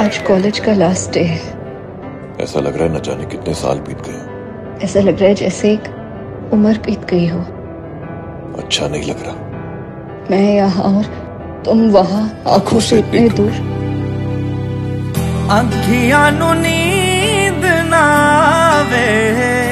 आज कॉलेज का last day है। ऐसा लग रहा है न जाने कितने साल बीत गए। ऐसा लग रहा है जैसे एक उम्र बीत गई हो। अच्छा नहीं लग रहा। मैं यहाँ और तुम वहाँ, आंखों से इतने दूर। अखियां नू नींद ना आवे।